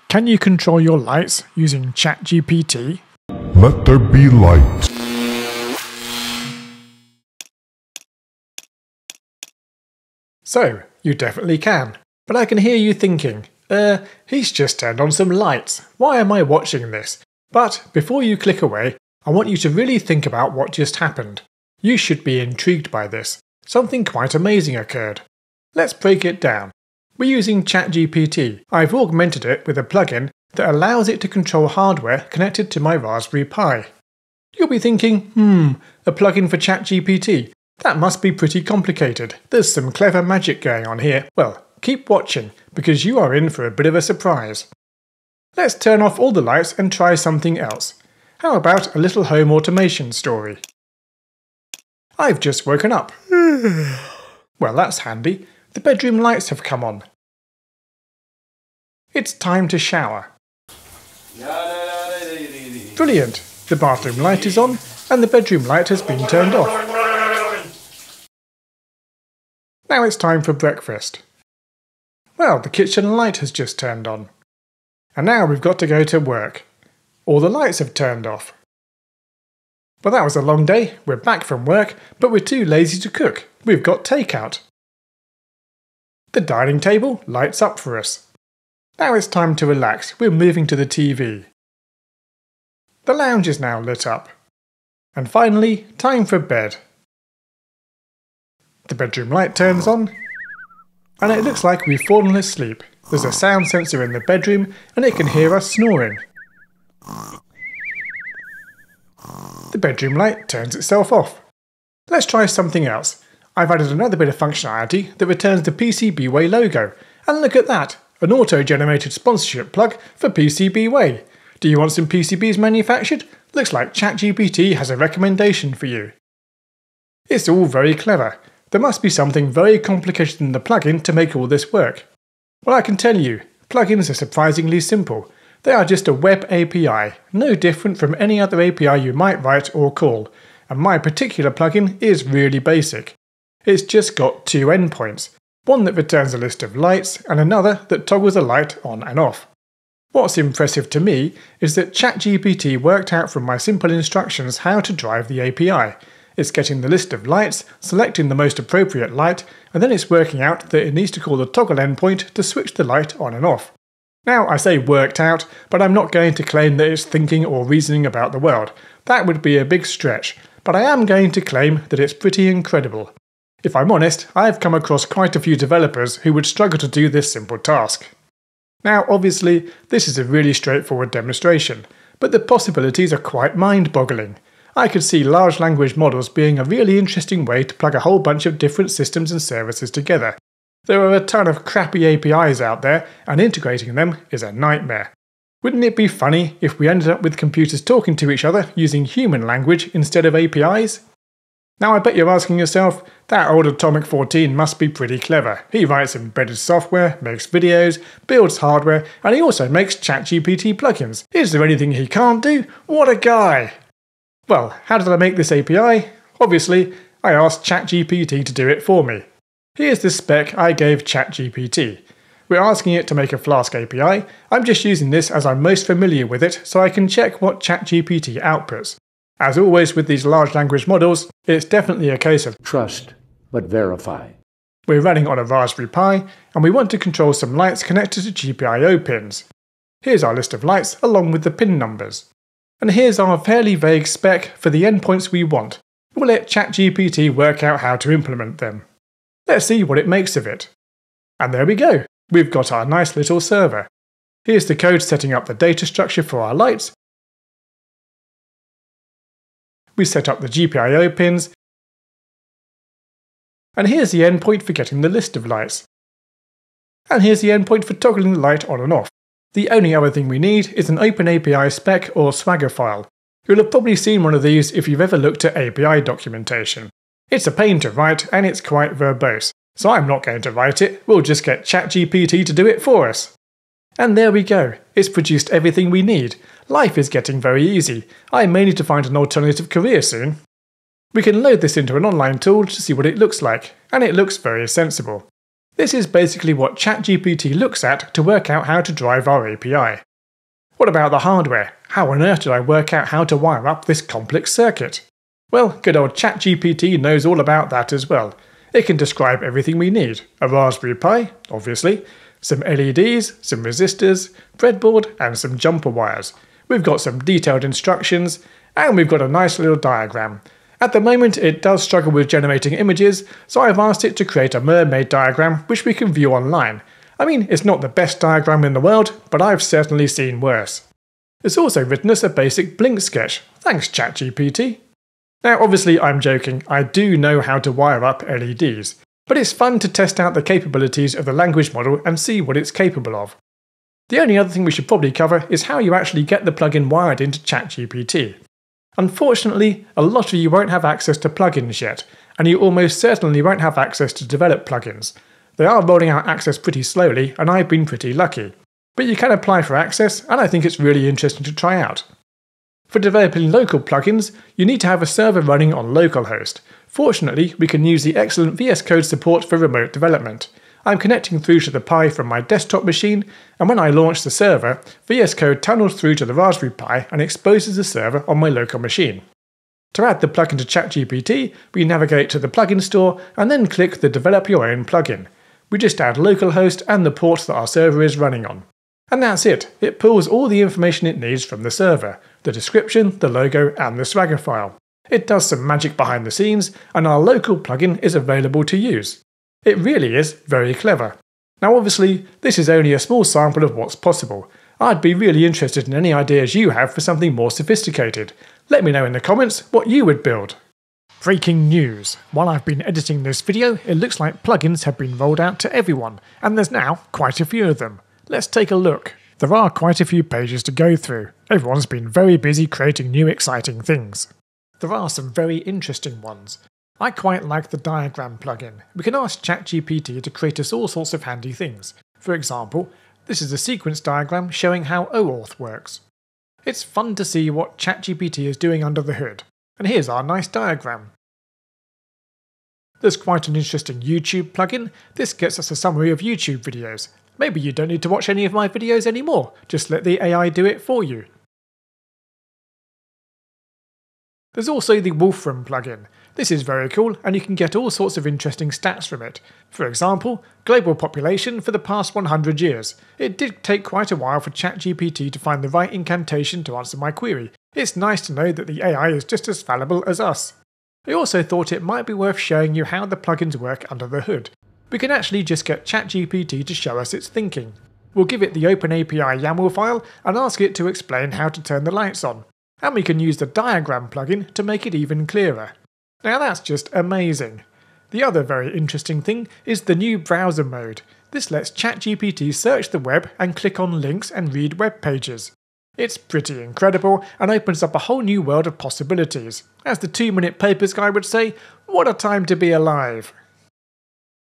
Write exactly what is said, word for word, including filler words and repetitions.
Can you control your lights using ChatGPT? Let there be light. So, you definitely can. But I can hear you thinking, uh, he's just turned on some lights. Why am I watching this? But before you click away, I want you to really think about what just happened. You should be intrigued by this. Something quite amazing occurred. Let's break it down. We're using ChatGPT. I've augmented it with a plugin that allows it to control hardware connected to my Raspberry Pi. You'll be thinking, hmm, a plugin for ChatGPT? That must be pretty complicated. There's some clever magic going on here. Well, keep watching, because you are in for a bit of a surprise. Let's turn off all the lights and try something else. How about a little home automation story? I've just woken up. Well, that's handy. The bedroom lights have come on. It's time to shower. Brilliant! The bathroom light is on, and the bedroom light has been turned off. Now it's time for breakfast. Well, the kitchen light has just turned on. And now we've got to go to work. All the lights have turned off. Well, that was a long day. We're back from work, but we're too lazy to cook. We've got takeout. The dining table lights up for us. Now it's time to relax. We're moving to the T V. The lounge is now lit up. And finally, time for bed. The bedroom light turns on, and it looks like we've fallen asleep. There's a sound sensor in the bedroom, and it can hear us snoring. The bedroom light turns itself off. Let's try something else. I've added another bit of functionality that returns the PCBWay logo. And look at that! An auto-generated sponsorship plug for PCBWay. Do you want some P C Bs manufactured? Looks like ChatGPT has a recommendation for you. It's all very clever. There must be something very complicated in the plugin to make all this work. Well, I can tell you, plugins are surprisingly simple. They are just a web A P I, no different from any other A P I you might write or call, and my particular plugin is really basic. It's just got two endpoints, one that returns a list of lights and another that toggles a light on and off. What's impressive to me is that ChatGPT worked out from my simple instructions how to drive the A P I. It's getting the list of lights, selecting the most appropriate light, and then it's working out that it needs to call the toggle endpoint to switch the light on and off. Now, I say worked out, but I'm not going to claim that it's thinking or reasoning about the world. That would be a big stretch, but I am going to claim that it's pretty incredible. If I'm honest, I've come across quite a few developers who would struggle to do this simple task. Now, obviously, this is a really straightforward demonstration, but the possibilities are quite mind-boggling. I could see large language models being a really interesting way to plug a whole bunch of different systems and services together. There are a ton of crappy A P Is out there, and integrating them is a nightmare. Wouldn't it be funny if we ended up with computers talking to each other using human language instead of A P Is? Now I bet you're asking yourself, that old Atomic fourteen must be pretty clever. He writes embedded software, makes videos, builds hardware, and he also makes ChatGPT plugins. Is there anything he can't do? What a guy! Well, how did I make this A P I? Obviously, I asked ChatGPT to do it for me. Here's the spec I gave ChatGPT. We're asking it to make a Flask A P I. I'm just using this as I'm most familiar with it, so I can check what ChatGPT outputs. As always with these large language models, it's definitely a case of trust, but verify. We're running on a Raspberry Pi, and we want to control some lights connected to G P I O pins. Here's our list of lights along with the pin numbers. And here's our fairly vague spec for the endpoints we want. We'll let ChatGPT work out how to implement them. Let's see what it makes of it. And there we go. We've got our nice little server. Here's the code setting up the data structure for our lights. We set up the G P I O pins. And here's the endpoint for getting the list of lights. And here's the endpoint for toggling the light on and off. The only other thing we need is an OpenAPI spec or Swagger file. You'll have probably seen one of these if you've ever looked at A P I documentation. It's a pain to write and it's quite verbose, so I'm not going to write it, we'll just get ChatGPT to do it for us. And there we go, it's produced everything we need. Life is getting very easy. I may need to find an alternative career soon. We can load this into an online tool to see what it looks like, and it looks very sensible. This is basically what ChatGPT looks at to work out how to drive our A P I. What about the hardware? How on earth did I work out how to wire up this complex circuit? Well, good old ChatGPT knows all about that as well. It can describe everything we need. A Raspberry Pi, obviously, some L E Ds, some resistors, breadboard, and some jumper wires. We've got some detailed instructions, and we've got a nice little diagram. At the moment it does struggle with generating images, so I've asked it to create a mermaid diagram which we can view online. I mean, it's not the best diagram in the world, but I've certainly seen worse. It's also written us a basic blink sketch. Thanks ChatGPT. Now obviously I'm joking, I do know how to wire up L E Ds, but it's fun to test out the capabilities of the language model and see what it's capable of. The only other thing we should probably cover is how you actually get the plugin wired into ChatGPT. Unfortunately, a lot of you won't have access to plugins yet, and you almost certainly won't have access to develop plugins. They are rolling out access pretty slowly, and I've been pretty lucky. But you can apply for access, and I think it's really interesting to try out. For developing local plugins, you need to have a server running on localhost. Fortunately, we can use the excellent V S Code support for remote development. I'm connecting through to the Pi from my desktop machine, and when I launch the server, V S Code tunnels through to the Raspberry Pi and exposes the server on my local machine. To add the plugin to ChatGPT, we navigate to the plugin store and then click the Develop Your Own plugin. We just add localhost and the port that our server is running on. And that's it, it pulls all the information it needs from the server, the description, the logo, and the Swagger file. It does some magic behind the scenes, and our local plugin is available to use. It really is very clever. Now obviously, this is only a small sample of what's possible. I'd be really interested in any ideas you have for something more sophisticated. Let me know in the comments what you would build. Breaking news. While I've been editing this video, it looks like plugins have been rolled out to everyone, and there's now quite a few of them. Let's take a look. There are quite a few pages to go through. Everyone's been very busy creating new exciting things. There are some very interesting ones. I quite like the diagram plugin. We can ask ChatGPT to create us all sorts of handy things. For example, this is a sequence diagram showing how OAuth works. It's fun to see what ChatGPT is doing under the hood. And here's our nice diagram. There's quite an interesting YouTube plugin. This gets us a summary of YouTube videos. Maybe you don't need to watch any of my videos anymore, just let the A I do it for you. There's also the Wolfram plugin. This is very cool, and you can get all sorts of interesting stats from it. For example, global population for the past one hundred years. It did take quite a while for ChatGPT to find the right incantation to answer my query. It's nice to know that the A I is just as fallible as us. I also thought it might be worth showing you how the plugins work under the hood. We can actually just get ChatGPT to show us its thinking. We'll give it the OpenAPI YAML file and ask it to explain how to turn the lights on. And we can use the diagram plugin to make it even clearer. Now that's just amazing. The other very interesting thing is the new browser mode. This lets ChatGPT search the web and click on links and read web pages. It's pretty incredible and opens up a whole new world of possibilities. As the two minute papers guy would say, what a time to be alive.